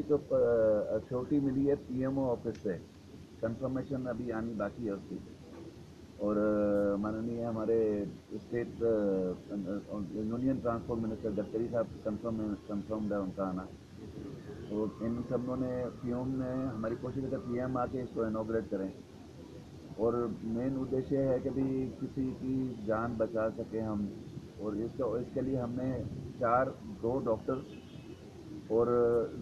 एक अथॉरिटी मिली है PMO office से, कंफर्मेशन अभी आनी बाकी है उसकी। और माननीय हमारे state union transport minister Gadkari साहब कंफर्म्ड है उनका आना। तो इन सबों ने पीएम ने हमारी कोशिश है कि पीएम आके इसको इनॉग्रेट करें, और मेन उद्देश्य है कि भी किसी की जान बचा सके हम। और इसके लिए हमने 2 डॉक्टर्स और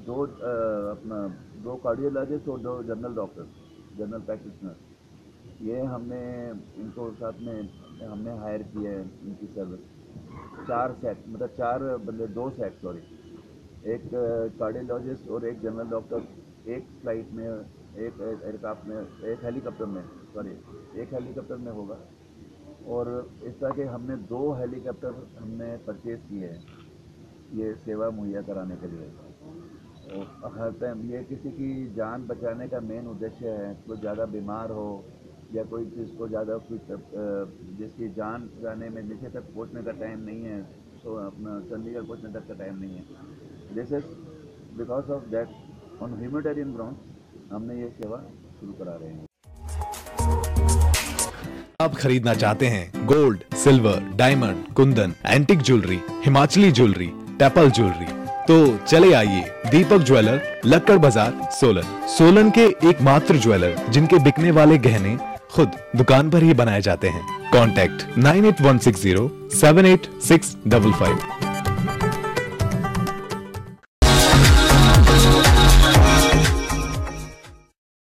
2 कार्डियोलॉजिस्ट और 2 जनरल डॉक्टर्स, जनरल प्रैक्टिशनर, ये हमने इनको साथ में हमने हायर किए हैं इनकी सर्विस। 4 सेट, मतलब 4 बंदे, 2 सेट सॉरी, एक कार्डियोलॉजिस्ट और एक जनरल डॉक्टर एक फ्लाइट में, एक एयरक्राफ्ट में, एक हेलीकॉप्टर में, सॉरी एक हेलीकॉप्टर में होगा। और इस तरह के हमने 2 हेलीकॉप्टर हमने परचेज़ किए हैं ये सेवा मुहैया कराने के लिए। और हर टाइम ये किसी की जान बचाने का मेन उद्देश्य है। कोई ज़्यादा बीमार हो या कोई जिसको ज़्यादा जिसकी जान जाने में नीचे तक पहुंचने का टाइम नहीं है, तो अपना चंडीगढ़ पहुंचने तक का टाइम नहीं है। This is because of that on humanitarian ground हमने ये सेवा शुरू करा रहे हैं। आप खरीदना चाहते हैं gold, silver, diamond, kundan, antique jewellery, Himachali jewellery, temple jewellery, तो चले आइए दीपक ज्वेलर, लक्कड़ बाजार, सोलन। सोलन के एकमात्र ज्वेलर जिनके बिकने वाले गहने खुद दुकान पर ही बनाए जाते हैं। कॉन्टैक्ट 9816078655।